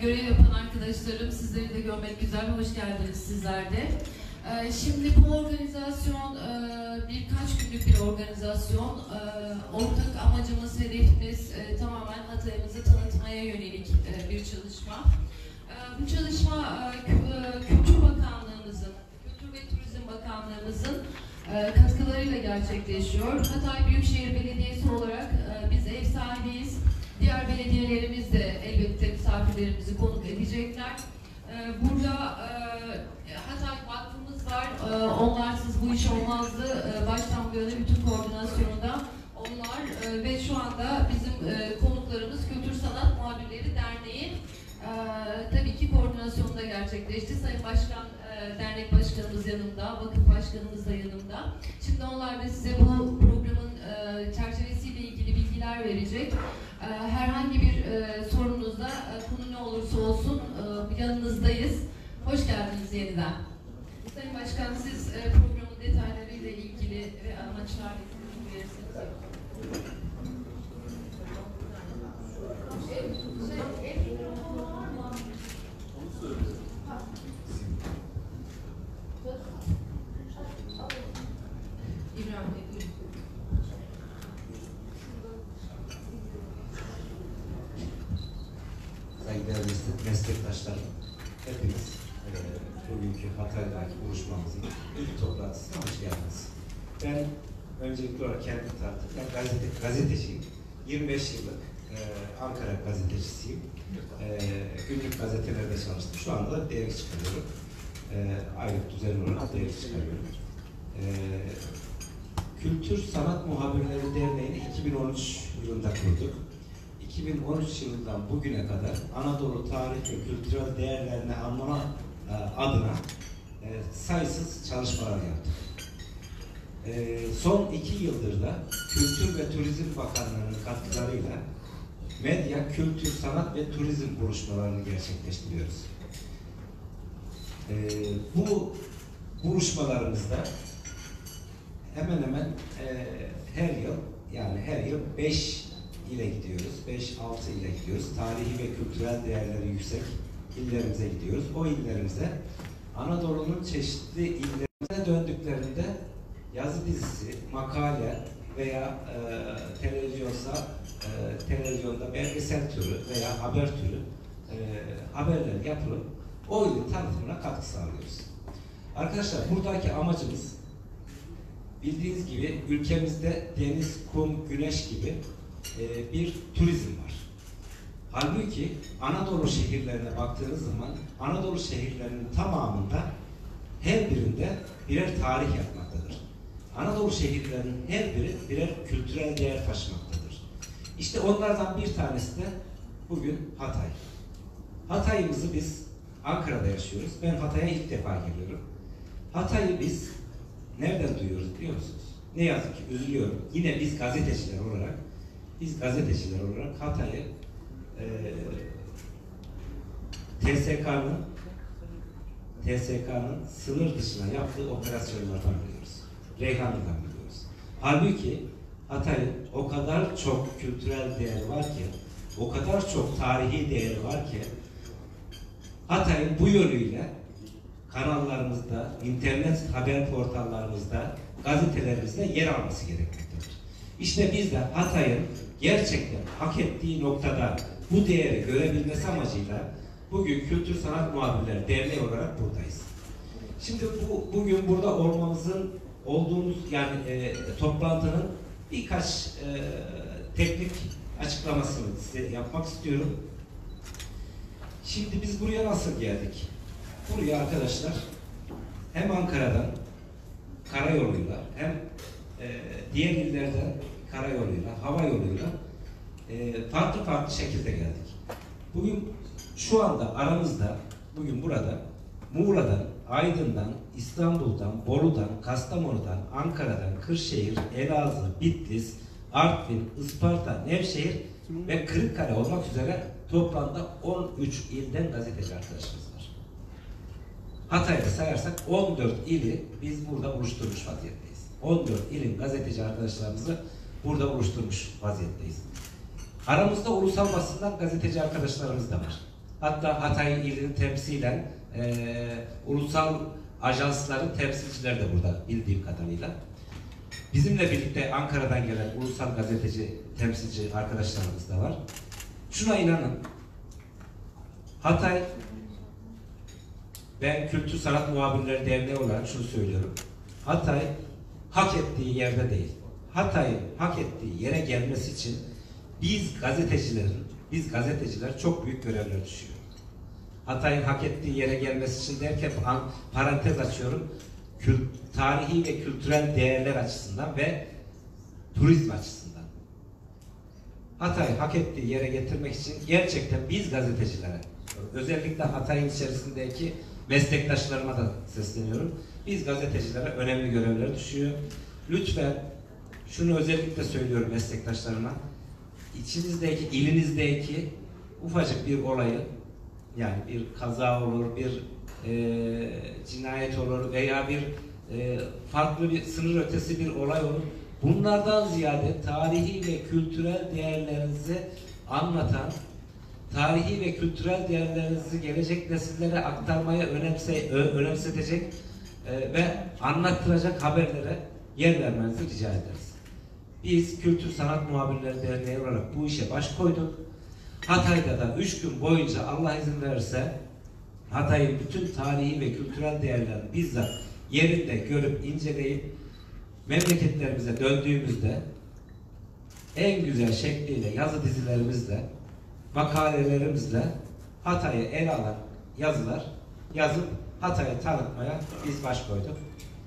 görev yapan arkadaşlarım, sizleri de görmek güzel. Hoş geldiniz sizler de. Şimdi bu organizasyon birkaç günlük bir organizasyon. Ortak amacımız, hedefimiz tamamen Hatay'ımızı tanıtmaya yönelik bir çalışma. Bu çalışma Kültür Bakanlığımızın, Kültür ve Turizm Bakanlığımızın katkılarıyla gerçekleşiyor. Hatay Büyükşehir Belediyesi olarak biz ev sahibiyiz. Diğer belediyelerimiz de elbette misafirlerimizi konuk edecekler. Burada Hatay Vakfımız var. Onlarsız bu iş olmazdı. Baştan bu yana bütün koordinasyonda onlar ve şu anda bizim konuklarımız Kültür Sanat Muhabirleri Derneği tabii ki koordinasyonda gerçekleşti. Sayın Başkan, dernek başkanımız yanımda, vakıf başkanımız da yanımda. Şimdi onlar da size bu programın çerçevesiyle ilgili bilgiler verecek. Herhangi bir sorunuzda konu ne olursa olsun yanınızdayız. Hoş geldiniz yeniden. Sayın Başkan, siz programın detaylarıyla ilgili ve amaçlarla ilgili verirseniz. İbrahim Bey, buyurun. Saygıdeğer meslektaşlarım, hepiniz bugünkü Hatay'daki buluşmamızın ilk toplantısına hoş geldiniz. Ben öncelikli olarak kendimi tanıtayım. Ben gazeteciyim. 25 yıllık Ankara gazetecisiyim. Günlük gazetelerde çalıştım. Şu anda da dergi çıkarıyorum. Aylık düzenli olarak dergi çıkarıyorum. Kültür Sanat Muhabirleri Derneği'ni 2013 yılında kurduk. 2013 yılından bugüne kadar Anadolu tarih ve kültürel değerlerini anlama adına sayısız çalışmalar yaptık. Son 2 yıldır da Kültür ve Turizm Bakanlığı'nın katkılarıyla medya, kültür, sanat ve turizm buluşmalarını gerçekleştiriyoruz. Bu buluşmalarımızda hemen hemen her yıl 5 ile gidiyoruz. 5-6 ile gidiyoruz. Tarihi ve kültürel değerleri yüksek illerimize gidiyoruz. O illerimize Anadolu'nun çeşitli illerine döndüklerinde yazı dizisi, makale veya televizyonda belgesel türü veya haber türü haberler yapılıp o ilin tanıtımına katkı sağlıyoruz. Arkadaşlar, buradaki amacımız bildiğiniz gibi ülkemizde deniz, kum, güneş gibi bir turizm var. Halbuki Anadolu şehirlerine baktığınız zaman Anadolu şehirlerinin tamamında her birinde birer tarih yapmaktadır. Anadolu şehirlerinin her biri birer kültürel değer taşımaktadır. İşte onlardan bir tanesi de bugün Hatay. Hatay'ımızı biz Ankara'da yaşıyoruz. Ben Hatay'a ilk defa geliyorum. Hatay'ı biz nereden duyuyoruz biliyor musunuz? Ne yazık ki üzülüyorum. Yine biz gazeteciler olarak Hatay'ı TSK'nın sınır dışına yaptığı operasyonlardan biliyoruz. Reyhanlı'dan biliyoruz. Halbuki Hatay'ın o kadar çok kültürel değeri var ki, o kadar çok tarihi değeri var ki, Hatay'ın bu yönüyle kanallarımızda, internet haber portallarımızda, gazetelerimizde yer alması gerekmektedir. İşte biz de Hatay'ın gerçekten hak ettiği noktada bu değeri görebilmesi amacıyla bugün Kültür Sanat Muhabirleri Derneği olarak buradayız. Şimdi bugün burada olduğumuz toplantının birkaç teknik açıklamasını size yapmak istiyorum. Şimdi biz buraya nasıl geldik? Buraya arkadaşlar hem Ankara'dan karayoluyla hem diğer illerden karayoluyla, hava yoluyla farklı şekilde geldik. Bugün şu anda aramızda, bugün burada Muğla'dan, Aydın'dan, İstanbul'dan, Bolu'dan, Kastamonu'dan, Ankara'dan, Kırşehir, Elazığ, Bitlis, Artvin, Isparta, Nevşehir ve Kırıkkale olmak üzere toplamda 13 ilden gazeteci arkadaşımız var. Hatay'da sayarsak 14 ili biz burada buluşturmuş vaziyetteyiz. 14 ilin gazeteci arkadaşlarımızı burada buluşturmuş vaziyetteyiz. Aramızda ulusal basından gazeteci arkadaşlarımız da var. Hatta Hatay ilini temsilen ulusal ajansların temsilcileri de burada bildiğim kadarıyla. Bizimle birlikte Ankara'dan gelen ulusal gazeteci, temsilci arkadaşlarımız da var. Şuna inanın, Hatay, ben Kültür Sanat Muhabirleri Derneği olarak şunu söylüyorum. Hatay hak ettiği yerde değil. Hatay'ın hak ettiği yere gelmesi için biz gazeteciler çok büyük görevler düşüyor. Hatay'ın hak ettiği yere gelmesi için derken parantez açıyorum. Tarihi ve kültürel değerler açısından ve turizm açısından. Hatay'ı hak ettiği yere getirmek için gerçekten biz gazetecilere, özellikle Hatay'ın içerisindeki meslektaşlarıma da sesleniyorum. Biz gazetecilere önemli görevler düşüyor. Lütfen şunu özellikle söylüyorum meslektaşlarıma. İçinizdeki, ilinizdeki ufacık bir olayı, yani bir kaza olur, bir cinayet olur veya bir farklı bir sınır ötesi bir olay olur. Bunlardan ziyade tarihi ve kültürel değerlerinizi anlatan, tarihi ve kültürel değerlerinizi gelecek nesillere aktarmaya önemsetecek ve anlattıracak haberlere yer vermenizi rica ederiz. Biz Kültür Sanat Muhabirleri Derneği olarak bu işe baş koyduk. Hatay'da da 3 gün boyunca Allah izin verirse Hatay'ın bütün tarihi ve kültürel değerlerini bizzat yerinde görüp inceleyip memleketlerimize döndüğümüzde en güzel şekliyle yazı dizilerimizle, makalelerimizle Hatay'ı ele alan yazılar yazıp Hatay'ı tanıtmaya biz baş koyduk.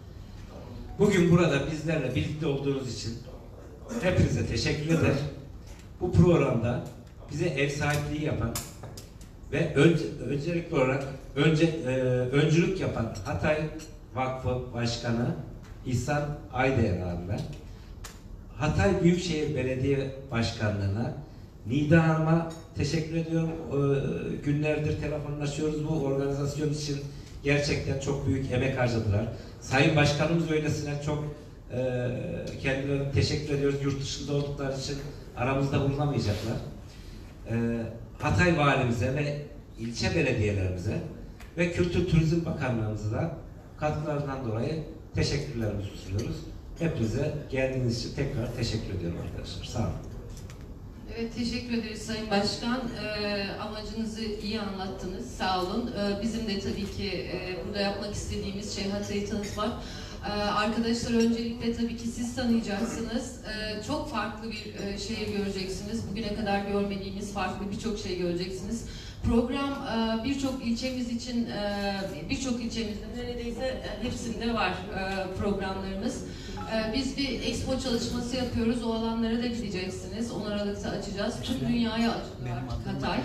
Bugün burada bizlerle birlikte olduğunuz için hepinize teşekkür eder. Bu programda bize ev sahipliği yapan ve öncelikli olarak öncülük yapan Hatay Vakfı Başkanı İhsan Aydeğer abime, Hatay Büyükşehir Belediye Başkanlığı'na, Nida Hanım'a teşekkür ediyorum. Günlerdir telefonlaşıyoruz bu organizasyon için. Gerçekten çok büyük emek harcadılar. Sayın Başkanımız öylesine çok kendilerine teşekkür ediyoruz. Yurt dışında oldukları için aramızda bulunamayacaklar. Hatay Valimize ve ilçe belediyelerimize ve Kültür Turizm Bakanlığımıza da katkılarından dolayı teşekkürlerimizi sunuyoruz. Hepinize geldiğiniz için tekrar teşekkür ediyorum arkadaşlar. Sağ olun. Evet, teşekkür ederiz Sayın Başkan. Amacınızı iyi anlattınız. Sağ olun. Bizim de tabii ki burada yapmak istediğimiz şey Hatay'ı tanıtmak. Arkadaşlar öncelikle tabii ki siz tanıyacaksınız. Çok farklı bir şehir göreceksiniz. Bugüne kadar görmediğimiz farklı birçok şey göreceksiniz. Program birçok ilçemiz için, birçok ilçemizde neredeyse hepsinde var programlarımız. Biz bir expo çalışması yapıyoruz. O alanlara da gideceksiniz. 10 Aralık'ta açacağız. Tüm dünyaya açılıyor artık Hatay.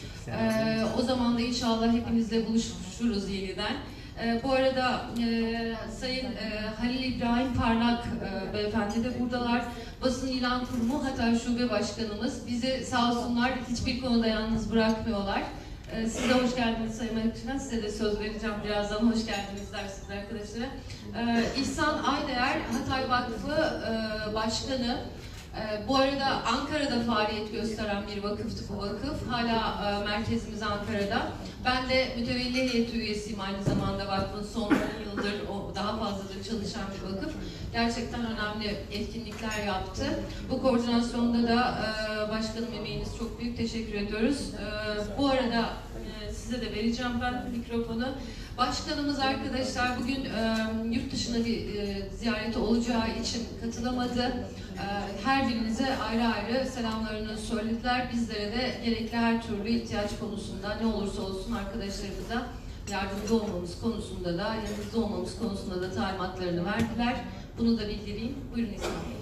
O zaman da inşallah hepinizle buluşuruz yeniden. Bu arada Sayın Halil İbrahim Parlak beyefendi de buradalar. Basın İlan Kurumu Hatay Şube Başkanımız. Bizi sağ olsunlar hiçbir konuda yalnız bırakmıyorlar. Size hoş geldiniz Sayın Başkan. Size de söz vereceğim birazdan. Hoş geldiniz dersiniz arkadaşlar. İhsan Aydeğer Hatay Vakfı Başkanı. Bu arada Ankara'da faaliyet gösteren bir vakıftı bu vakıf. Hala merkezimiz Ankara'da. Ben de mütevelli heyeti üyesiyim aynı zamanda vakfın son 10 yıldır daha fazladır çalışan bir vakıf. Gerçekten önemli etkinlikler yaptı. Bu koordinasyonda da başkanım emeğiniz çok büyük. Teşekkür ediyoruz. Bu arada size de vereceğim ben mikrofonu. Başkanımız arkadaşlar bugün yurt dışına bir ziyareti olacağı için katılamadı. Her birinize ayrı ayrı selamlarını söylediler. Bizlere de gerekli her türlü ihtiyaç konusunda ne olursa olsun arkadaşlarımıza yardımcı olmamız konusunda da yanımızda olmamız konusunda da talimatlarını verdiler. Bunu da bildireyim. Buyurun İhsan Bey.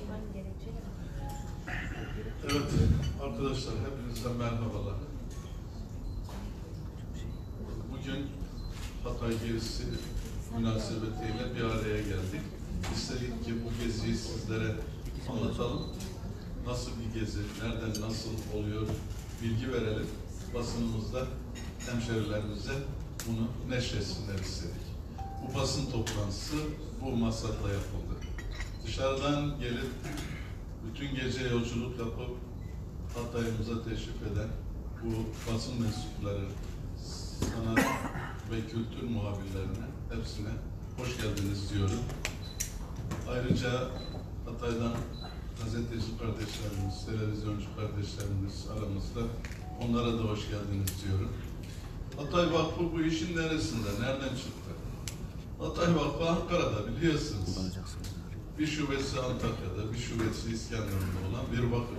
Evet arkadaşlar hepinize merhabalar. Bugün Hatay gezisi münasebetiyle bir araya geldik. İstedik ki bu geziyi sizlere anlatalım. Nasıl bir gezi, nereden nasıl oluyor bilgi verelim. Basınımızda hemşerilerimize bunu neşretsinler istedik. Bu basın toplantısı bu maksatla yapıldı. Dışarıdan gelip bütün gece yolculuk yapıp Hatay'ımıza teşrif eden bu basın mensupları, sanat ve kültür muhabirlerine, hepsine hoş geldiniz diyorum. Ayrıca Hatay'dan gazeteci kardeşlerimiz, televizyoncu kardeşlerimiz aramızda. Onlara da hoş geldiniz diyorum. Hatay Vakfı bu işin neresinde, nereden çıktı? Hatay Vakfı Ankara'da, biliyorsunuz. Bir şubesi Antakya'da, bir şubesi İskenderun'da olan bir vakıf.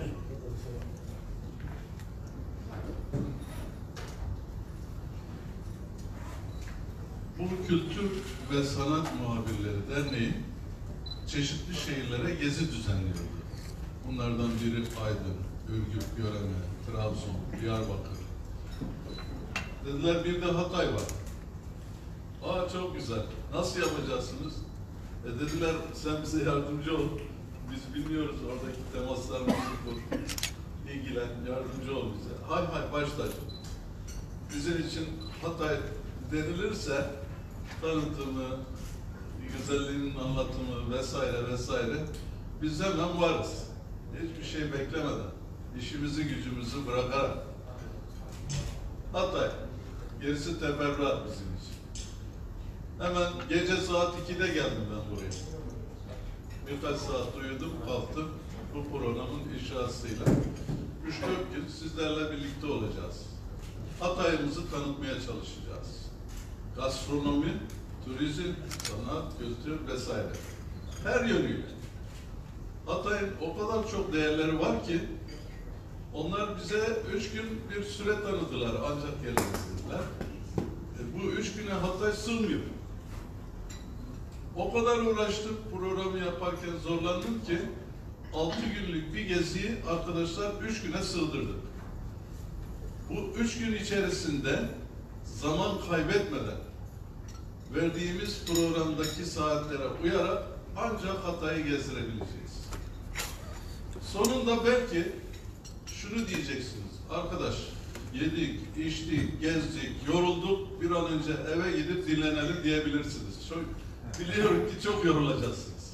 Bu Kültür ve Sanat Muhabirleri Derneği çeşitli şehirlere gezi düzenliyordu. Bunlardan biri Aydın, Ürgüp, Göreme, Trabzon, Diyarbakır. Dediler bir de Hatay var. Aa çok güzel. Nasıl yapacaksınız? Dediler sen bize yardımcı ol. Biz bilmiyoruz oradaki temaslarımızı kur. İlgilen, yardımcı ol bize. Hay hay başla. Bizim için Hatay denilirse tanıtımı, güzelliğinin anlatımı vesaire vesaire biz hemen varız. Hiçbir şey beklemeden, işimizi gücümüzü bırakarak. Hatay, gerisi teferruat bizim için. Hemen gece saat 2'de geldim ben buraya. Birkaç saat uyudum, kalktım. Bu programın inşasıyla 3-4 gün sizlerle birlikte olacağız. Hatay'ımızı tanıtmaya çalışacağız. Gastronomi, turizm, sanat, kültür vesaire. Her yönüyle. Hatay'ın o kadar çok değerleri var ki onlar bize 3 gün bir süre tanıdılar ancak gelebilsinler. Bu 3 güne Hatay sığmıyor. O kadar uğraştım, programı yaparken zorlandım ki 6 günlük bir geziyi arkadaşlar 3 güne sığdırdık. Bu 3 gün içerisinde zaman kaybetmeden verdiğimiz programdaki saatlere uyarak ancak Hatay'ı gezdirebileceğiz. Sonunda belki şunu diyeceksiniz, arkadaş yedik, içtik, gezdik, yorulduk, bir an önce eve gidip dinlenelim diyebilirsiniz. Biliyorum ki çok yorulacaksınız.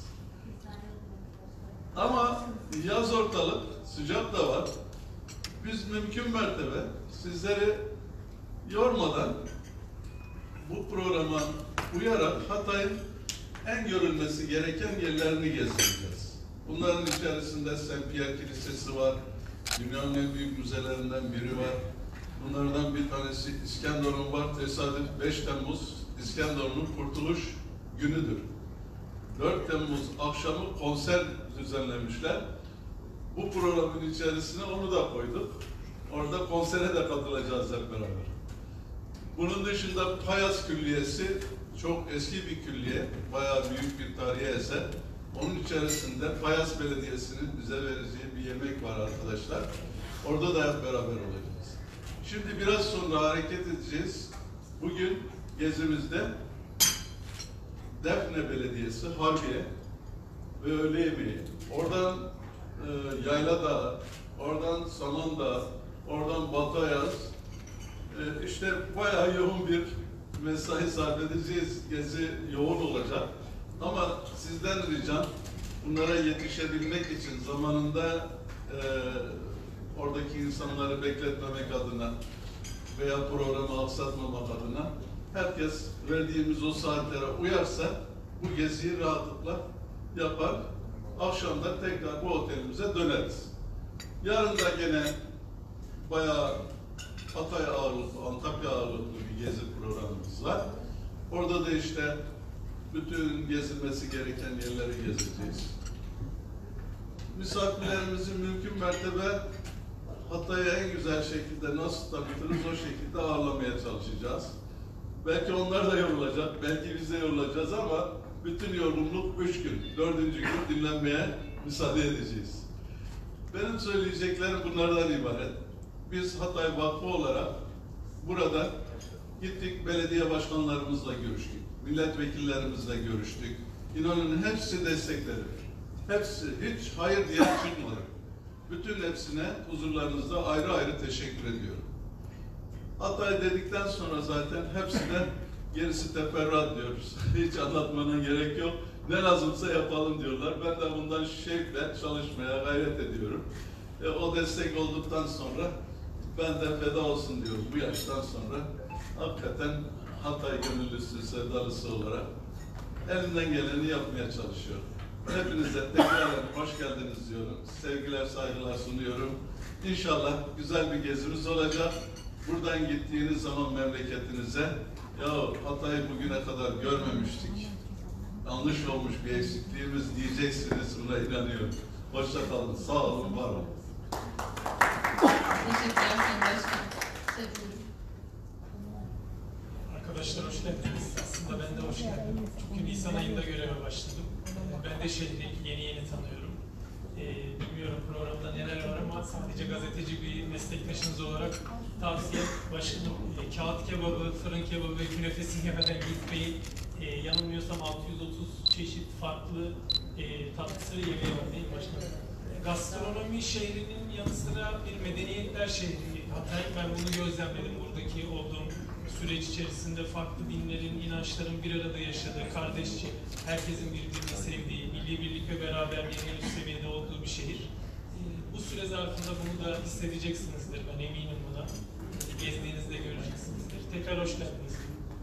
Ama yaz ortalık, sıcak da var. Biz mümkün mertebe sizleri yormadan bu programa uyarak Hatay'ın en görülmesi gereken yerlerini gezdireceğiz. Bunların içerisinde Saint Pierre Kilisesi var, dünyanın en büyük müzelerinden biri var. Bunlardan bir tanesi İskenderun var. Tesadüf 5 Temmuz İskenderun'un kurtuluş günüdür. 4 Temmuz akşamı konser düzenlemişler. Bu programın içerisine onu da koyduk. Orada konsere de katılacağız hep beraber. Bunun dışında Payas Külliyesi çok eski bir külliye, bayağı büyük bir tarihi eser. Onun içerisinde Payas Belediyesi'nin bize vereceği bir yemek var arkadaşlar. Orada da hep beraber olacağız. Şimdi biraz sonra hareket edeceğiz. Bugün gezimizde Defne Belediyesi, Harbiye ve öğle yemeği. Oradan Yayladağ, oradan Samandağ, oradan Batayaz. İşte bayağı yoğun bir mesai sarf edeceğiz. Gezi yoğun olacak. Ama sizden ricam bunlara yetişebilmek için zamanında oradaki insanları bekletmemek adına veya programı aksatmamak adına herkes verdiğimiz o saatlere uyarsa bu geziyi rahatlıkla yapar. Akşam da tekrar bu otelimize döneriz. Yarın da gene bayağı Hatay ağırlıklı, Antakya ağırlıklı bir gezi programımız var. Orada da işte bütün gezilmesi gereken yerleri gezeceğiz. Misafirlerimizi mümkün mertebe Hatay'a en güzel şekilde nasıl tanıtırız o şekilde ağırlamaya çalışacağız. Belki onlar da yorulacak, belki biz de yorulacağız ama bütün yorgunluk 3 gün, 4. gün dinlenmeye müsaade edeceğiz. Benim söyleyeceklerim bunlardan ibaret. Biz Hatay Vakfı olarak burada gittik, belediye başkanlarımızla görüştük, milletvekillerimizle görüştük. İnanın hepsi destekledi. Hepsi, hiç hayır diye çıkmadı. Bütün hepsine huzurlarınızda ayrı ayrı teşekkür ediyorum. Hatay dedikten sonra zaten hepsine gerisi teferruat diyoruz. Hiç anlatmana gerek yok. Ne lazımsa yapalım diyorlar. Ben de bundan şevkle çalışmaya gayret ediyorum. O destek olduktan sonra ben de feda olsun diyorum bu yaştan sonra. Hakikaten Hatay gönüllüsü, sevdalısı olarak elinden geleni yapmaya çalışıyor. Hepinize tekrar hoş geldiniz diyorum. Sevgiler, saygılar sunuyorum. İnşallah güzel bir gezimiz olacak. Buradan gittiğiniz zaman memleketinize, ya Hatay'ı bugüne kadar görmemiştik, yanlış olmuş bir eksikliğimiz diyeceksiniz, buna inanıyorum. Hoşça kalın, sağ olun, var olun. Teşekkürler Sayın Başkan. Arkadaşlar hoş geldiniz. Aslında ben de hoş geldim. Çünkü Nisan ayında göreve başladım. Ben de şehri yeni tanıyorum. Bilmiyorum programda neler var ama sadece gazeteci bir meslektaşınız olarak tavsiye başkanım. Kağıt kebabı, fırın kebabı ve künefesi yemeden gitmeyi, yanılmıyorsam 630 çeşit farklı tatlısı yemeği var değil mi başkanım? Gastronomi şehrinin yanı sıra bir medeniyetler şehri Hatay. Ben bunu gözlemledim buradaki olduğum süreç içerisinde. Farklı dinlerin, inançların bir arada yaşadığı, kardeşçe, herkesin birbirini sevdiği, milli birlik ve beraberliğin en üst seviyede olduğu bir şehir. Bu süre zarfında bunu da hissedeceksinizdir, ben eminim buna. Gezdiğinizde göreceksinizdir. Tekrar hoş geldiniz.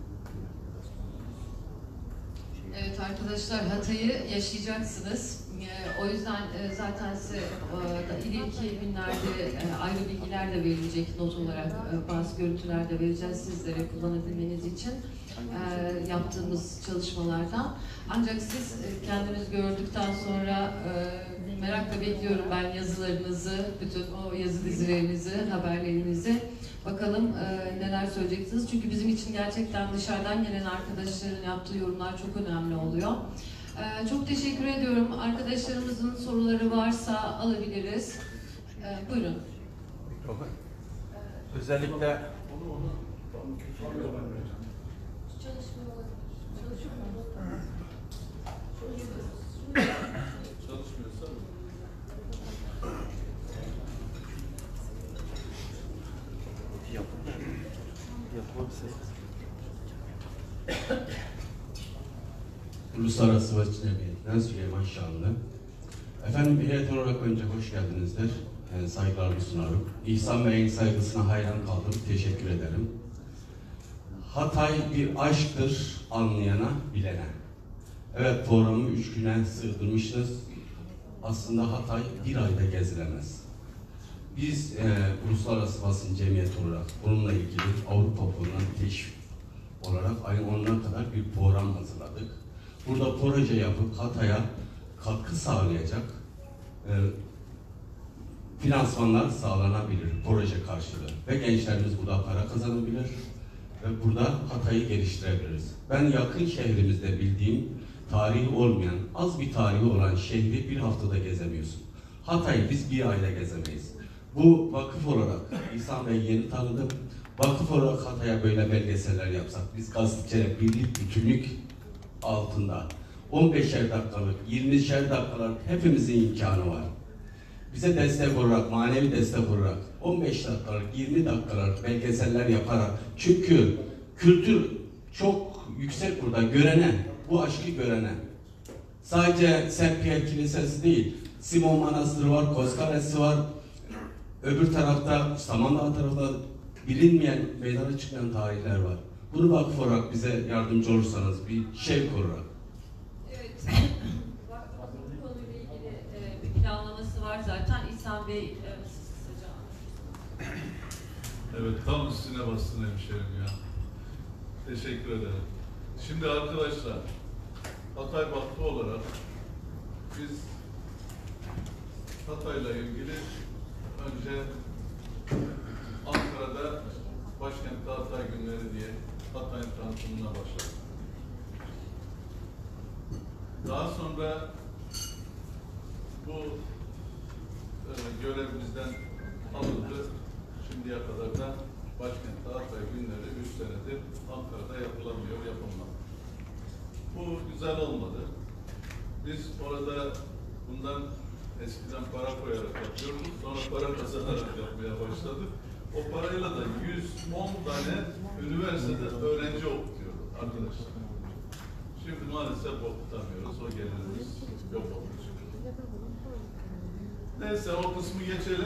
Evet arkadaşlar, Hatay'ı yaşayacaksınız. O yüzden zaten size ileriki günlerde ayrı bilgiler de verilecek, not olarak bazı görüntüler de vereceğiz sizlere kullanabilmeniz için yaptığımız çalışmalardan. Ancak siz kendiniz gördükten sonra merakla bekliyorum ben yazılarınızı, bütün o yazı dizilerinizi, haberlerinizi. Bakalım neler söyleyeceksiniz. Çünkü bizim için gerçekten dışarıdan gelen arkadaşların yaptığı yorumlar çok önemli oluyor. Çok teşekkür ediyorum. Arkadaşlarımızın soruları varsa alabiliriz. Buyurun. Özellikle Çalışmıyorsa Uluslararası Basın Cemiyeti'nden Süleyman Şanlı. Efendim bilet olarak önce hoş geldinizdir. Saygılarımı sunarım. İhsan Bey'in saygısına hayran kaldım. Teşekkür ederim. Hatay bir aşktır anlayana, bilene. Evet, programı 3 güne sığdırmışız. Aslında Hatay bir ayda gezilemez. Biz Uluslararası Basın Cemiyeti olarak bununla ilgili Avrupa Fonu'ndan teşvik olarak ayın 10'una kadar bir program hazırladık. Burada proje yapıp Hatay'a katkı sağlayacak finansmanlar sağlanabilir, proje karşılığı. Ve gençlerimiz burada para kazanabilir ve burada Hatay'ı geliştirebiliriz. Ben yakın şehrimizde bildiğim tarihi olmayan, az bir tarihi olan şehri bir haftada gezemiyorsun. Hatay'ı biz bir ayda gezemeyiz. Bu vakıf olarak, İhsan Bey yeni tanıdım, vakıf olarak Hatay'a böyle belgeseller yapsak, biz gazeteciler birlik, bütünlük altında 15'er dakikalık, 20'şer dakikalık hepimizin imkanı var. Bize destek olarak, manevi destek olarak 15 dakikalık, 20 dakikalık belgeseller yaparak, çünkü kültür çok yüksek burada, görene, bu aşkı görene. Sadece Saint Pierre Kilisesi değil, Simon Manastırı var, Koskalesi var, öbür tarafta, Samandağ tarafında bilinmeyen, meydana çıkmayan tarihler var. Bunu vakıf olarak bize yardımcı olursanız, bir şevk olarak. Evet, vakfın bu konuyla ilgili bir planlaması var zaten. İhsan Bey, siz kısaca anlatın. evet, tam üstüne bastın hemşerim ya. Teşekkür ederim. Şimdi arkadaşlar, Hatay Vakfı olarak biz Hatay'la ilgili önce Ankara'da Başkent'te Hatay Günleri diye Hatay'ın tanıtımına başladık. Daha sonra bu görevimizden alındı. Şimdiye kadar da Başkent'te Hatay Günleri 3 senedir Ankara'da yapılamıyor, yapılmadı. Bu güzel olmadı. Biz orada bundan eskiden para koyarak yapıyorduk, sonra para kazanarak yapmaya başladık. O parayla da 110 tane üniversitede öğrenci okutuyordu arkadaşlar. Şimdi maalesef okutamıyoruz, o gelirimiz yok olmuş. Neyse o kısmı geçelim.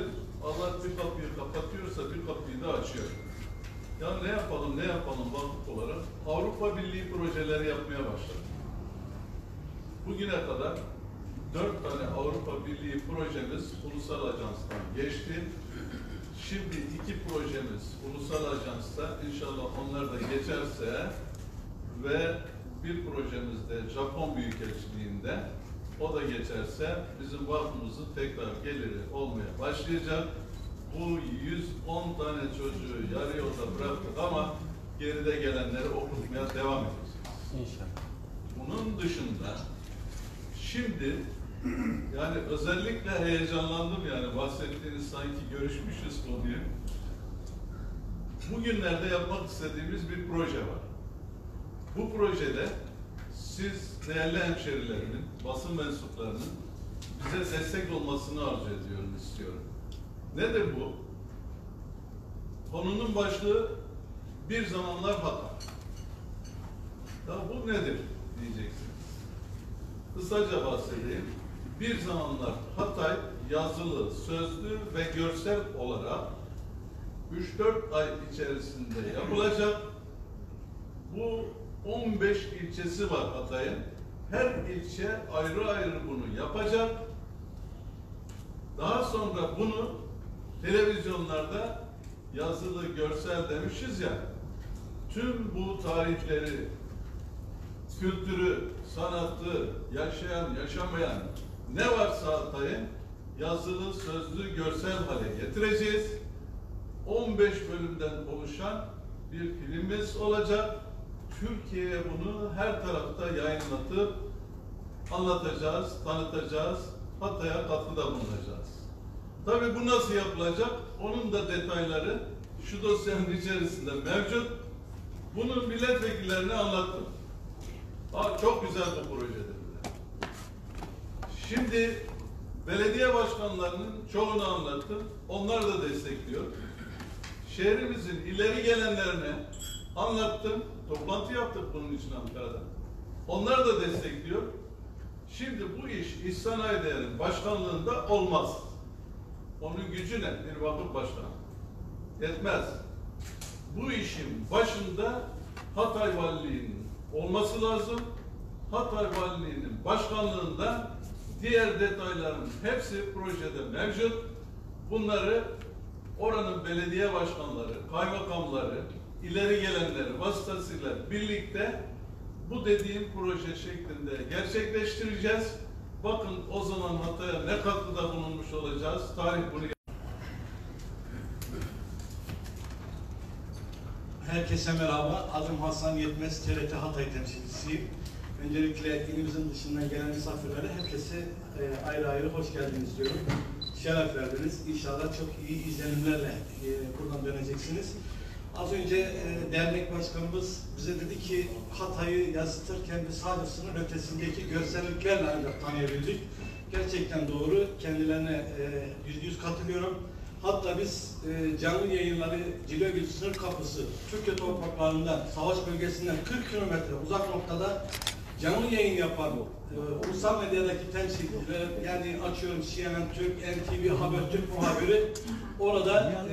Allah bir kapıyı kapatıyorsa bir kapıyı da açıyor. Ya ne yapalım vakıf olarak Avrupa Birliği projeleri yapmaya başladık. Bugüne kadar 4 tane Avrupa Birliği projemiz ulusal ajanstan geçti. Şimdi 2 projemiz ulusal ajansta, inşallah onlar da geçerse ve bir projemiz de Japon Büyükelçiliğinde, o da geçerse bizim vakfımızın tekrar geliri olmaya başlayacak. Bu 110 tane çocuğu yarı yolda bıraktık ama geride gelenleri okutmaya devam edeceğiz. İnşallah. Bunun dışında şimdi yani özellikle heyecanlandım, yani bahsettiğiniz sanki görüşmüşüz konuyu. Bugünlerde yapmak istediğimiz bir proje var. Bu projede siz değerli hemşerilerimin, basın mensuplarının bize destek olmasını arzu ediyorum, istiyorum. Nedir bu? Konunun başlığı bir zamanlar Hatay. Ya bu nedir diyeceksiniz. Kısaca bahsedeyim. Bir zamanlar Hatay yazılı, sözlü ve görsel olarak 3-4 ay içerisinde yapılacak. Bu 15 ilçesi var Hatay'ın. Her ilçe ayrı ayrı bunu yapacak. Daha sonra bunu televizyonlarda yazılı, görsel demişiz ya, tüm bu tarihleri, kültürü, sanatı, yaşayan, yaşamayan ne varsa Hatay'ın yazılı, sözlü, görsel hale getireceğiz. 15 bölümden oluşan bir filmimiz olacak. Türkiye'ye bunu her tarafta yayınlatıp anlatacağız, tanıtacağız, Hatay'a katkıda bulunacağız. Tabii bu nasıl yapılacak? Onun da detayları şu dosyanın içerisinde mevcut. Bunu milletvekillerine anlattım. Çok güzel bu projedir. Şimdi belediye başkanlarının çoğunu anlattım. Onlar da destekliyor. Şehrimizin ileri gelenlerine anlattım. Toplantı yaptık bunun için Ankara'da. Onlar da destekliyor. Şimdi bu iş İş Sanayi Değer'in başkanlığında olmaz. Onun gücü ne? Bir vakıf başkanı. Yetmez. Bu işin başında Hatay Valiliği'nin olması lazım. Hatay Valiliği'nin başkanlığında diğer detayların hepsi projede mevcut. Bunları oranın belediye başkanları, kaymakamları, ileri gelenleri vasıtasıyla birlikte bu dediğim proje şeklinde gerçekleştireceğiz. Bakın o zaman Hatay'a ne katkıda bulunmuş olacağız. Tarih bunu. Herkese merhaba. Adım Hasan Yetmez, TRT Hatay temsilcisiyim. Öncelikle ilimizin dışından gelen misafirlere herkese ayrı ayrı hoş geldiniz diyorum. Şeref verdiniz. İnşallah çok iyi izlenimlerle buradan döneceksiniz. Az önce dernek başkanımız bize dedi ki Hatay'ı yansıtırken biz sadece sınır ötesindeki görselliklerle ancak tanıyabildik. Gerçekten doğru. Kendilerine %100 katılıyorum. Hatta biz canlı yayınları Cilegül sınır kapısı Türkiye topraklarından, savaş bölgesinden 40 kilometre uzak noktada canlı yayın yapan ulusal medyadaki temsilciler, yani açıyorum CNN Türk, NTV Habertürk muhabiri orada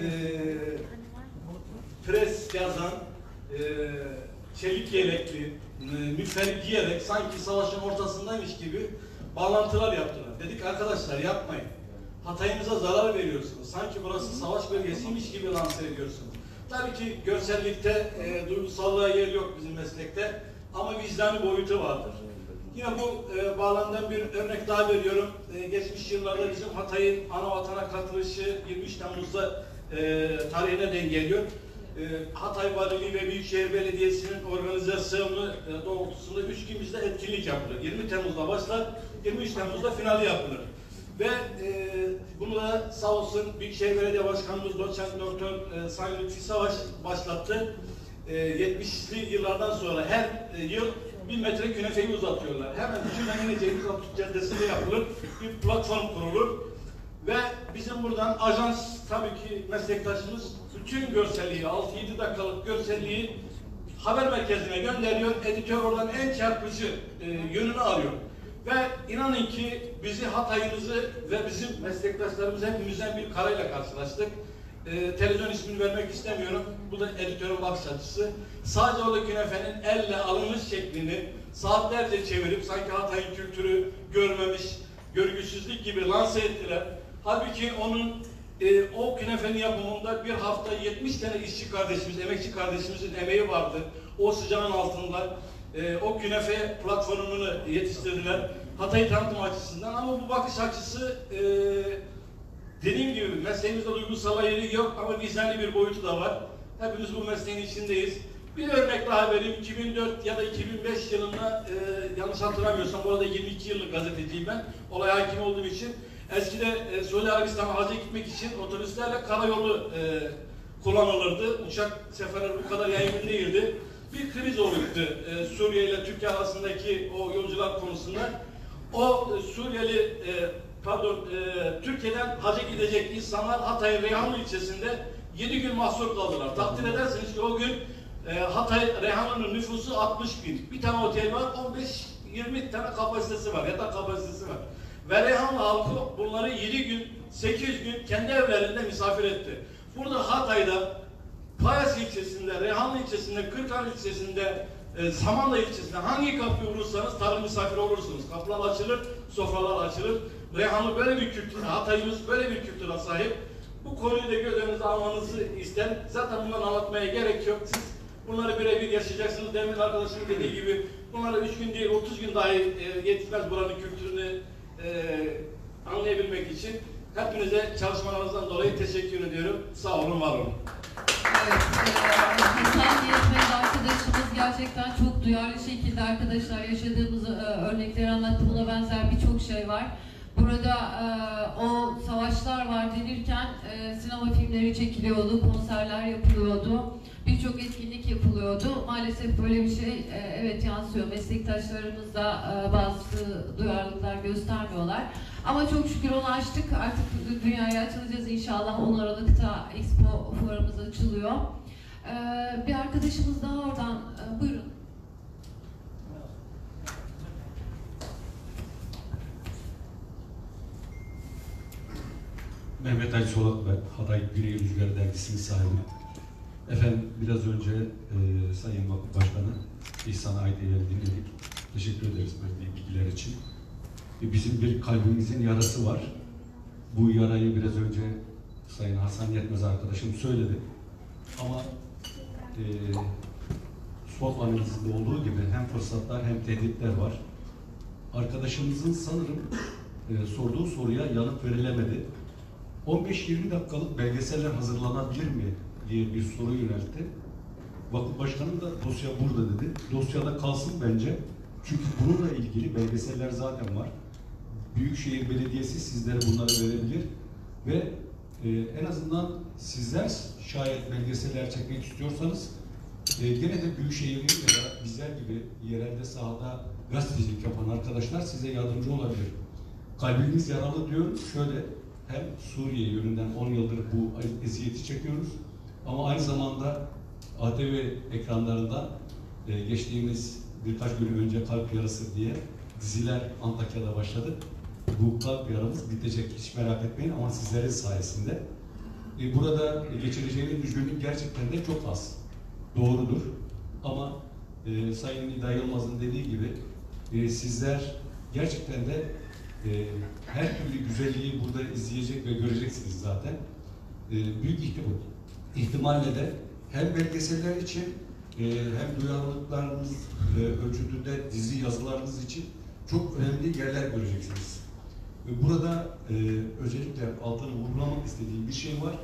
pres yazan, çelik yelekli, müferrik giyerek sanki savaşın ortasındaymış gibi bağlantılar yaptılar. Dedik arkadaşlar yapmayın. Hatay'ımıza zarar veriyorsunuz. Sanki burası savaş bölgesiymiş gibi lanse ediyorsunuz. Tabii ki görsellikte duygusallığa yer yok bizim meslekte ama vicdani boyutu vardır. Yine bu bağlamdan bir örnek daha veriyorum. Geçmiş yıllarda bizim Hatay'ın ana vatana katılışı 23 Temmuz'da tarihine denk geliyor. Hatay Valiliği ve Büyükşehir Belediyesi'nin organizasyonu doğrultusunda 3 gün bizde etkinlik yapılır. 20 Temmuz'da başlar, 23 Temmuz'da finali yapılır. Ve bunu da sağ olsun Büyükşehir Belediye Başkanımız Doçent Doktor Sayın Lütfi Savaş başlattı. 70'li yıllardan sonra her yıl 1000 metre künefeyi uzatıyorlar. Hemen Düşünen Cengiz Atatürk Caddesi'nde yapılır. Bir platform kurulur. Ve bizim buradan ajans, tabii ki meslektaşımız bütün görselliği, 6-7 dakikalık görselliği haber merkezine gönderiyor. Editör oradan en çarpıcı yönünü alıyor. Ve inanın ki bizi, Hatay'ımızı ve bizim meslektaşlarımız hepimizden bir karayla karşılaştık. Televizyon ismini vermek istemiyorum. Bu da editörün bakış açısı. Sağcıoğlu künefenin elle alınmış şeklini saatlerce çevirip sanki Hatay'ın kültürü görmemiş, görgüsüzlük gibi lanse ettiler. Halbuki onun o künefenin yapımında bir hafta 70 tane işçi kardeşimiz, emekçi kardeşimizin emeği vardı. O sıcağın altında o künefe platformunu yetiştirdiler. Hatay'ı tanıtım açısından, ama bu bakış açısı dediğim gibi mesleğimizde duygusal yeri yok ama vicdanlı bir boyutu da var. Hepimiz bu mesleğin içindeyiz. Bir örnek daha vereyim. 2004 ya da 2005 yılında yanlış hatırlamıyorsam, bu arada 22 yıllık gazeteciyim ben. Olaya hakim olduğum için. Eskide Suudi Arabistan'a hacca gitmek için otobüslerle karayolu kullanılırdı. Uçak seferleri bu kadar yaygın değildi. Bir kriz oluştu Suriye ile Türkiye arasındaki o yolcular konusunda. O Suriyeli Türkiye'den hacca gidecek insanlar Hatay Reyhanlı ilçesinde 7 gün mahsur kaldılar. Takdir edersiniz ki o gün Hatay Reyhanlı'nın nüfusu 60 bin. Bir tane otel var, 15-20 tane kapasitesi var, yatak kapasitesi var. Ve Reyhanlı halkı bunları 7 gün, 8 gün kendi evlerinde misafir etti. Burada Hatay'da, Payas ilçesinde, Reyhanlı ilçesinde, Kırkhan ilçesinde, Samanlı ilçesinde hangi kapıyı vurursanız tarım misafiri olursunuz. Kapılar açılır, sofralar açılır. Reyhanlı böyle bir kültür, Hatay'ımız böyle bir kültüre sahip. Bu konuyu da göz önünüze almanızı isterim. Zaten bunları anlatmaya gerek yok. Siz bunları birebir yaşayacaksınız. Demin arkadaşım dediği gibi bunlara 3 gün değil 30 gün dahi yetmez buranın kültürünü anlayabilmek için. Hepinize çalışmalarınızdan dolayı teşekkür ediyorum. Sağ olun, var olun. Evet, Hasan Yetmez arkadaşımız gerçekten çok duyarlı şekilde arkadaşlar yaşadığımız örnekleri anlattı. Buna benzer birçok şey var. Burada o savaşlar var denirken sinema filmleri çekiliyordu, konserler yapılıyordu, birçok etkinlik yapılıyordu. Maalesef böyle bir şey evet yansıyor. Meslektaşlarımız da bazı duyarlılıklar göstermiyorlar. Ama çok şükür onu açtık. Artık dünyaya açılacağız inşallah. 10 Aralık'ta Expo fuarımız açılıyor. Bir arkadaşımız daha oradan. Buyurun. Mehmet Ali Solak ben, Hatay Güney Rüzgarı Dergisi'nin sahibi. Efendim biraz önce Sayın Vakıf Başkanı İhsan Aydın'ı dinledik. Teşekkür ederiz verdiği bilgiler için. Bizim bir kalbimizin yarası var. Bu yarayı biraz önce Sayın Hasan Yetmez arkadaşım söyledi. Ama SWOT analizinde olduğu gibi hem fırsatlar hem tehditler var. Arkadaşımızın sanırım sorduğu soruya yanıt verilemedi. 15-20 dakikalık belgeseller hazırlanabilir mi diye bir soru yöneltti. Vakıf Başkanı da dosya burada dedi. Dosyada kalsın bence. Çünkü bununla ilgili belgeseller zaten var. Büyükşehir Belediyesi sizlere bunları verebilir ve en azından sizler şayet belgeseller çekmek istiyorsanız gene de Büyükşehir'in ya da bizler gibi yerelde sahada gazetecilik yapan arkadaşlar size yardımcı olabilir. Kalbimiz yaralı diyorum. Şöyle hem Suriye yönünden 10 yıldır bu eziyeti çekiyoruz ama aynı zamanda ATV ekranlarında geçtiğimiz birkaç gün önce Kalp Yarası diye diziler Antakya'da başladı. Bu kalp yaramız bitecek, hiç merak etmeyin ama sizlerin sayesinde. Burada geçireceğiniz üzgünlük gerçekten de çok az. Doğrudur. Ama Sayın Nida Yılmaz'ın dediği gibi sizler gerçekten de her türlü güzelliği burada izleyecek ve göreceksiniz zaten. Büyük ihtimalle de hem belgeseller için hem duyarlılıklarınız ölçütünde dizi yazılarınız için çok önemli yerler göreceksiniz. Burada özellikle altını vurgulamak istediğim bir şey var.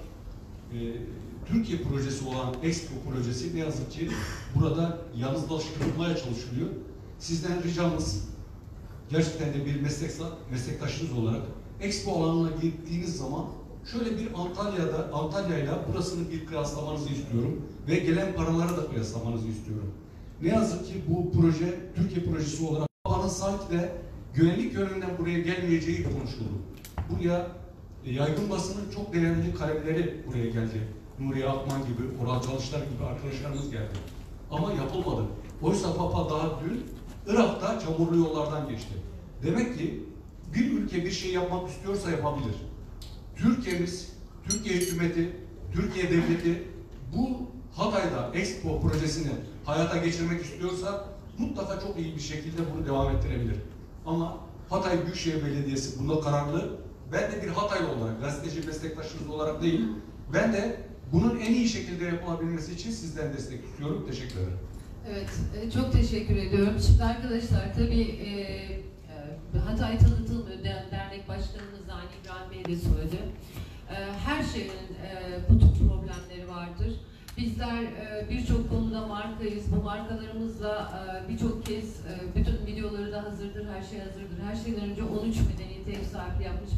Türkiye projesi olan Expo projesi ne yazık ki burada yalnızlaştırılmaya çalışılıyor. Sizden ricamız gerçekten de bir meslektaşınız olarak Expo alanına gittiğiniz zaman şöyle bir Antalya'yla burasını bir kıyaslamanızı istiyorum ve gelen paraları da kıyaslamanızı istiyorum. Ne yazık ki bu proje Türkiye projesi olarak alanın sanki de güvenlik yönünden buraya gelmeyeceği konuşuldu. Buraya yaygın basının çok değerli kalemleri buraya geldi. Nuriye Akman gibi, Oral Çalışlar gibi arkadaşlarımız geldi. Ama yapılmadı. Oysa Papa daha dün Irak'ta çamurlu yollardan geçti. Demek ki bir ülke bir şey yapmak istiyorsa yapabilir. Türkiye'miz, Türkiye hükümeti, Türkiye devleti bu Hatay'da Expo projesini hayata geçirmek istiyorsa mutlaka çok iyi bir şekilde bunu devam ettirebilir. Ama Hatay Büyükşehir Belediyesi bunda kararlı. Ben de bir Hataylı olarak, gazeteci meslektaşınız olarak değil, ben de bunun en iyi şekilde yapılabilmesi için sizden destek istiyorum. Teşekkür ederim. Evet, çok teşekkür ediyorum. Şimdi arkadaşlar tabii Hatay tanıtılmıyor. Dernek başkanımız aynı İbrahim Bey de söyledi. Her şehrin bu tür problemleri vardır. Bizler birçok konuda markayız. Bu markalarımızla birçok kez bütün videoları da hazırdır, her şey hazırdır. Her şeyden önce 13 medeniyete ev sahipliği yapmış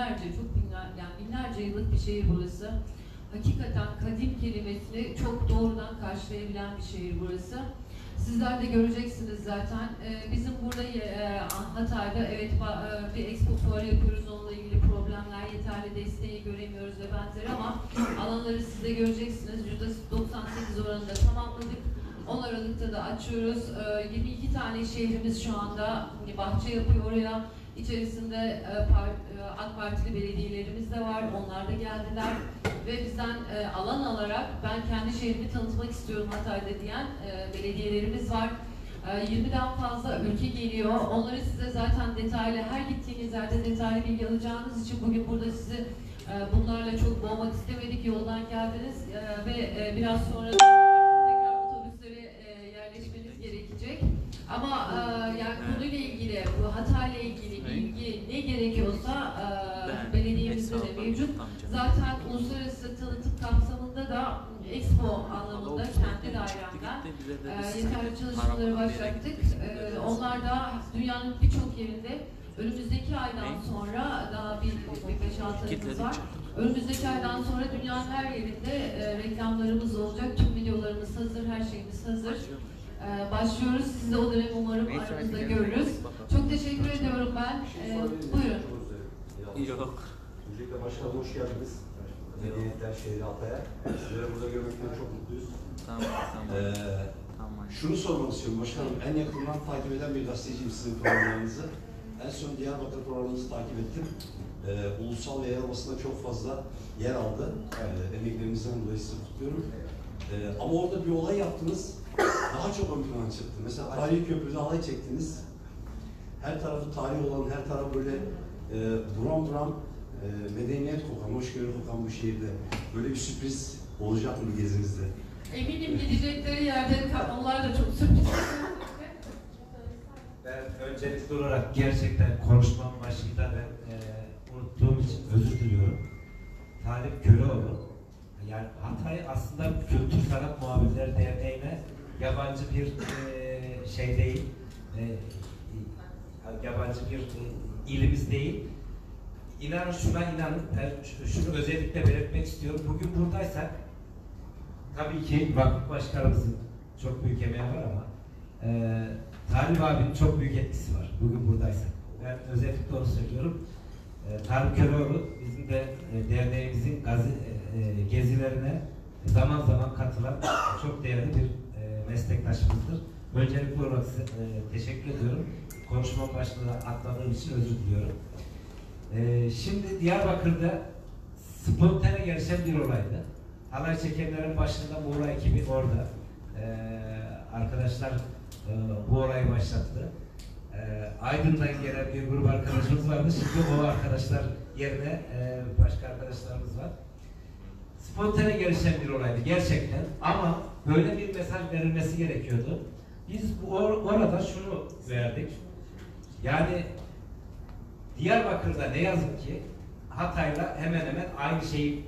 binlerce yıllık bir şehir burası. Hakikaten kadim kelimesini çok doğrudan karşılayabilen bir şehir burası. Sizler de göreceksiniz zaten. Bizim burada Hatay'da evet bir expo fuarı yapıyoruz. Onunla ilgili problemler, yeterli desteği göremiyoruz ve benzeri ama alanları siz de göreceksiniz. %98 oranında tamamladık. 10 Aralık'ta da açıyoruz. 22 tane şehrimiz şu anda bahçe yapıyor oraya. İçerisinde AK Partili belediyelerimiz de var. Onlar da geldiler. Ve bizden alan alarak ben kendi şehrimi tanıtmak istiyorum Hatay'da diyen belediyelerimiz var. 20'den fazla ülke geliyor. Onları size zaten detaylı, her gittiğiniz yerde detaylı bilgi alacağınız için bugün burada sizi bunlarla çok boğmak istemedik. Yoldan geldiniz ve biraz sonra tekrar otobüslere yerleşmeniz gerekecek. Ama yani konuyla ilgili, bu Hatay'la ilgili bilgi ne gerekiyorsa belediyemizde de mevcut. Zaten uluslararası tanıtım kapsamında da Expo anlamında kendi dairemden yeterli çalışmaları başlattık. Onlar da dünyanın birçok yerinde önümüzdeki aydan sonra daha bir 5-6 ayımız var. Önümüzdeki aydan sonra dünyanın her yerinde reklamlarımız olacak. Tüm videolarımız hazır, her şeyimiz hazır. Başlıyoruz. Siz de o dönem umarım aramızda görürüz. Çok teşekkür ediyorum ben. Buyurun. Yok. Öncelikle başkanım hoş geldiniz. Medeniyetler şehri Hatay'a. Sizleri burada görmekten çok mutluyuz. Tamam. Şunu sormak istiyorum başkanım. En yakından takip eden bir gazeteciyim sizin programlarınızı. En son Diyarbakır programınızı takip ettim. Ulusal ve yer basında çok fazla yer aldı. Emeklerinizden dolayı sizi kutluyorum. Ama orada bir olay yaptınız. Daha çok ön plana çıktı. Mesela tarihi köprüde halay çektiniz. Her tarafı tarih olan, her taraf böyle buram buram medeniyet kokan, hoşgörü kokan bu şehirde böyle bir sürpriz olacak mı gezinizde? Eminim gidecekleri yerde onlar da çok sürpriz. Ben öncelikli olarak gerçekten konuşmam başında ben unuttuğum için özür diliyorum. Talip Köroğlu, yani Hatay aslında Kültür Sanat Muhabirleri Derneği'ne yabancı bir şey değil, yabancı bir ilimiz değil. İnanın şuna inanın, şunu özellikle belirtmek istiyorum. Bugün buradaysak, tabii ki Vakıf Başkanımızın çok büyük emeği var ama Talip abinin çok büyük etkisi var bugün buradaysak. Ben özellikle onu söylüyorum. Talip Köroğlu bizim de derneğimizin gezilerine zaman zaman katılan çok değerli bir meslektaşımızdır. Öncelikle olarak size teşekkür ediyorum. Konuşma başlığına atladığım için özür diliyorum. Şimdi Diyarbakır'da spontane gelişen bir olaydı. Halay çekenlerin başında Muğla ekibi orada. Arkadaşlar bu olayı başlattı. Aydın'dan gelen bir grup arkadaşımız vardı. Şimdi o arkadaşlar yerine başka arkadaşlarımız var. Spontane gelişen bir olaydı gerçekten. Ama böyle bir mesaj verilmesi gerekiyordu. Biz orada şunu verdik. Yani Diyarbakır'da ne yazık ki Hatay'la hemen hemen aynı şeyi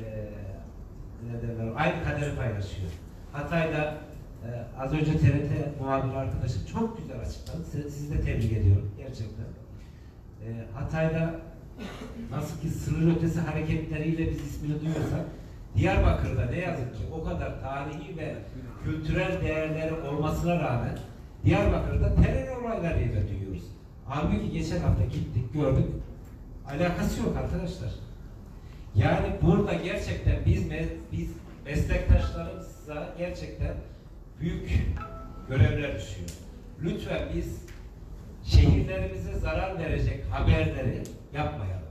aynı kaderi paylaşıyor. Hatay'da az önce TRT muhabiri arkadaşım çok güzel açıkladı. Sizi de tebrik ediyorum gerçekten. Hatay'da nasıl ki sınır ötesi hareketleriyle biz ismini duyuyorsak, Diyarbakır'da ne yazık ki o kadar tarihi ve kültürel değerleri olmasına rağmen Diyarbakır'da terör olaylarıyla duyuyoruz. Halbuki geçen hafta gittik, gördük. Alakası yok arkadaşlar. Yani burada gerçekten biz meslektaşlarımıza gerçekten büyük görevler düşüyor. Lütfen biz şehirlerimize zarar verecek haberleri yapmayalım.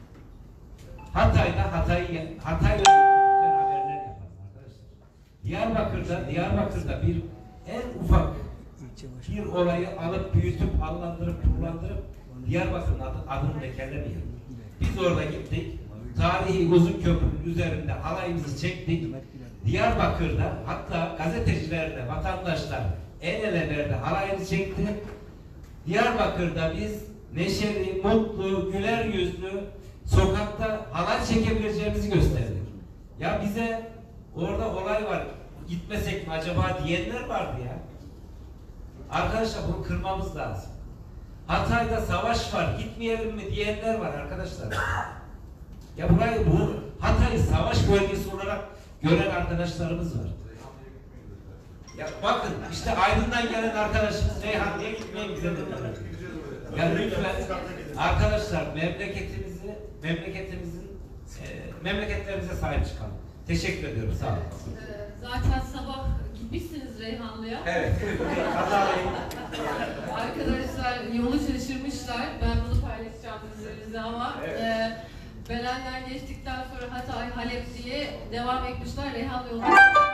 Hatay'la ilgili güzel haberler yapalım arkadaşlar. Diyarbakır'da bir en ufak bir olayı alıp büyütüp allandırıp kullandırıp Diyarbakır'ın adını lekerlemeyelim. Biz orada gittik. Tarihi uzun köprünün üzerinde halayımızı çektik. Diyarbakır'da hatta gazetecilerle vatandaşlar el ele verdi, halayını çekti. Diyarbakır'da biz neşeli, mutlu, güler yüzlü sokakta halay çekebileceğimizi gösterdik. Ya bize orada olay var, gitmesek mi acaba diyenler vardı ya. Arkadaşlar bunu kırmamız lazım. Hatay'da savaş var, gitmeyelim mi diyenler var arkadaşlar. Ya bu Hatay'ı savaş bölgesi olarak gören arkadaşlarımız var. Ya bakın işte Aydın'dan gelen arkadaşımız Reyhan diye gitmeyin bize dediler. Ya lütfen arkadaşlar memleketlerimize sahip çıkalım. Teşekkür ediyorum. Sağ olun. Zaten sabah gitmişsiniz Reyhanlı'ya. Evet. Arkadaşlar yolu şaşırmışlar. Ben bunu paylaşacağım üzerinizde ama Belen'den geçtikten sonra Hatay, Halep diye devam etmişler. Reyhan yoluna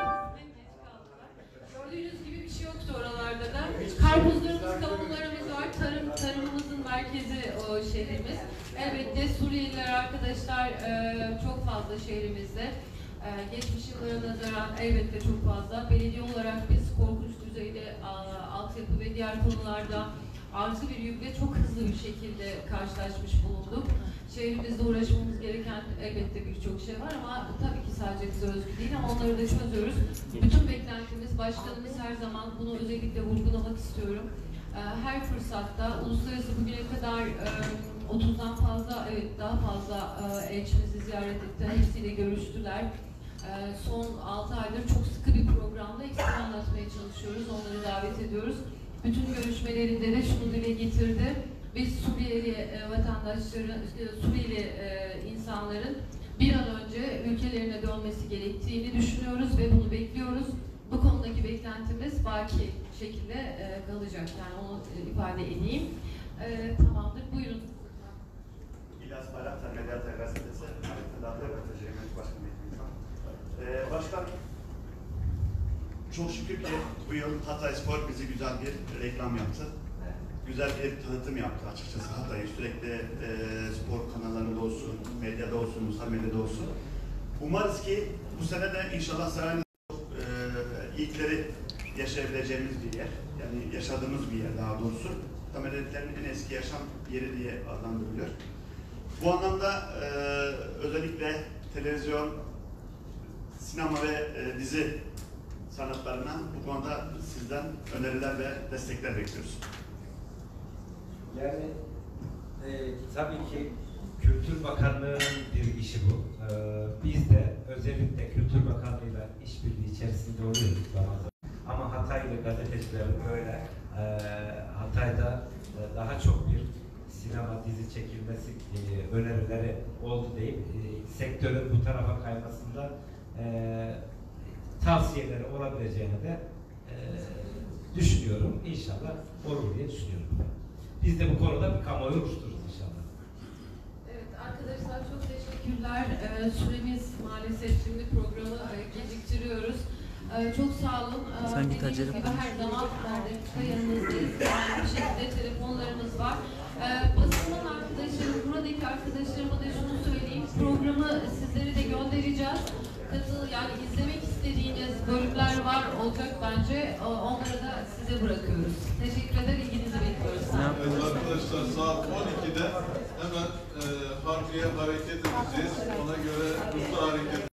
gördüğünüz gibi bir şey yoktu oralarda da. Karpuzlarımız, kavunlarımız var. Tarımımızın merkezi o şehrimiz. Elbette Suriyeliler arkadaşlar çok fazla şehrimizde. Geçmiş yıllara nazaran elbette çok fazla. Belediye olarak biz korkunç düzeyde altyapı ve diğer konularda artı bir yükle çok hızlı bir şekilde karşılaşmış bulunduk. Şehrimizde uğraşmamız gereken elbette birçok şey var ama tabii ki sadece bize özgü değil ama onları da çözüyoruz. Bütün beklentimiz, başkanımız her zaman bunu özellikle vurgulamak istiyorum. Her fırsatta uluslararası bugüne kadar 30'dan fazla, evet daha fazla elçimizi ziyaret etti, hepsiyle görüştüler. Son 6 aydır çok sıkı bir programla eksik anlatmaya çalışıyoruz, onları davet ediyoruz. Bütün görüşmelerinde de şunu dile getirdi. Biz Suriyeli vatandaşların, Suriyeli insanların bir an önce ülkelerine dönmesi gerektiğini düşünüyoruz ve bunu bekliyoruz. Bu konudaki beklentimiz baki şekilde kalacak. Yani onu ifade edeyim. Tamamdır. Buyurun. İlyas Bayraktar, Medya Gazetesi, Tedavi Röportajı Yönetim Başkanı İnsan. Başkan, çok şükür ki bu yıl Hatay Spor bizi güzel bir reklam yaptı. Güzel bir tanıtım yaptı açıkçası Hatay'ı. Sürekli spor kanallarında olsun, medyada olsun, sosyal medyada olsun. Umarız ki bu sene de inşallah sarayın ilkleri yaşayabileceğimiz bir yer. Yani yaşadığımız bir yer daha doğrusu. Tamerletlerin en eski yaşam yeri diye adlandırılıyor. Bu anlamda özellikle televizyon, sinema ve dizi sanatlarına bu konuda sizden öneriler ve destekler bekliyoruz. Yani tabii ki Kültür Bakanlığı'nın bir işi bu. Biz de özellikle Kültür Bakanlığı'yla işbirliği içerisinde oluyoruz zaman zaman. Ama Hataylı gazetecilerin böyle Hatay'da daha çok bir sinema dizi çekilmesi önerileri oldu deyip sektörün bu tarafa kaymasında tavsiyeleri olabileceğini de düşünüyorum. İnşallah olur diye düşünüyorum. Biz de bu konuda bir kamuoyu oluştururuz inşallah. Evet arkadaşlar çok teşekkürler. Süremiz maalesef şimdi programı geciktiriyoruz. Çok sağ olun. Sen git acele gibi her zaman yanınızdayız. Bir şekilde telefonlarımız var. Basının arkadaşlarım, buradaki arkadaşlarıma da şunu söyleyeyim. Programı sizlere de göndereceğiz. Yani izlemek istediğiniz bölümler var olacak bence. Onları da size bırakıyoruz. Teşekkür ederim. İlginizi bekliyoruz. Evet arkadaşlar saat 12'de hemen Harbiye hareket edeceğiz. Ona göre hızlı hareket